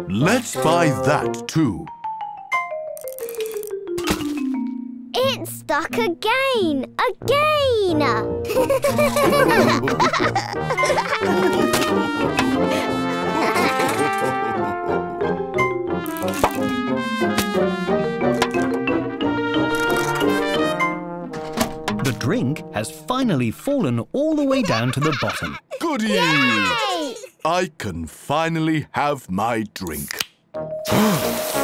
Let's buy that too. It's stuck again! Again! The drink has finally fallen all the way down to the bottom. Goody! Yay! I can finally have my drink.